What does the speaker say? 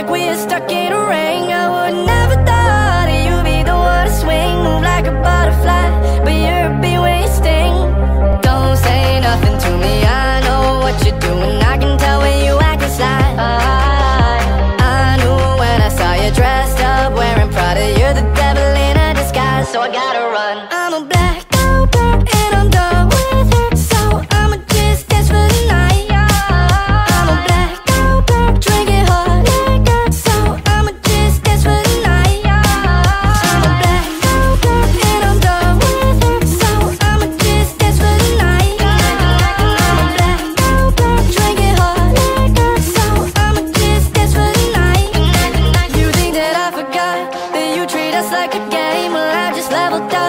like we're stuck in a ring. I would never thought that you'd be the one to swing. Move like a butterfly, but you're a bee when you sting. Don't say nothing to me, I know what you're doing. I can tell when you act inside. I knew when I saw you dressed up wearing Prada. You're the devil in a disguise, so I gotta run. I'm a black girl and I'm done with her, so I'ma just dance for the night. I'm a black girl drinking hot liquor, so I'ma just dance for the night. I'm a black girl and I'm done with her, so I'ma just dance for the night. I'm a black girl drinking hot liquor, so I'ma just dance for the night. You think that I forgot that you treat us like a game? Well, I just leveled up.